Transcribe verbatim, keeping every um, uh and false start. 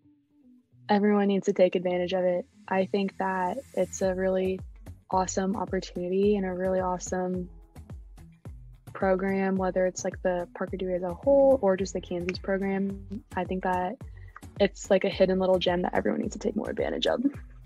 Everyone needs to take advantage of it. I think that it's a really awesome opportunity and a really awesome program, whether it's like the Parker Dewey as a whole or just the Kansas program. I think that it's like a hidden little gem that everyone needs to take more advantage of.